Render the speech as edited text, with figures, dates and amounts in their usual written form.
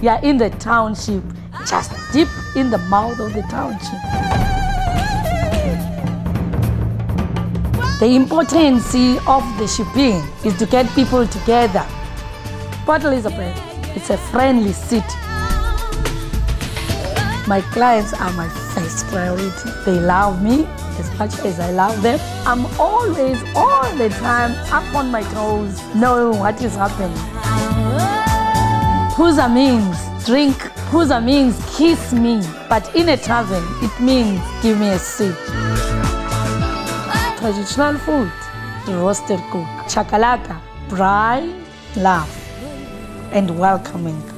You are in the township, just deep in the mouth of the township. The importance of the shipping is to get people together. Port Elizabeth, it's a friendly city. My clients are my first priority. They love me as much as I love them. I'm always, all the time, up on my toes, knowing what is happening. Puza means drink, Puza means kiss me. But in a tavern, it means give me a seat. Traditional food, roasted cook, chakalaka, bright, love, and welcoming.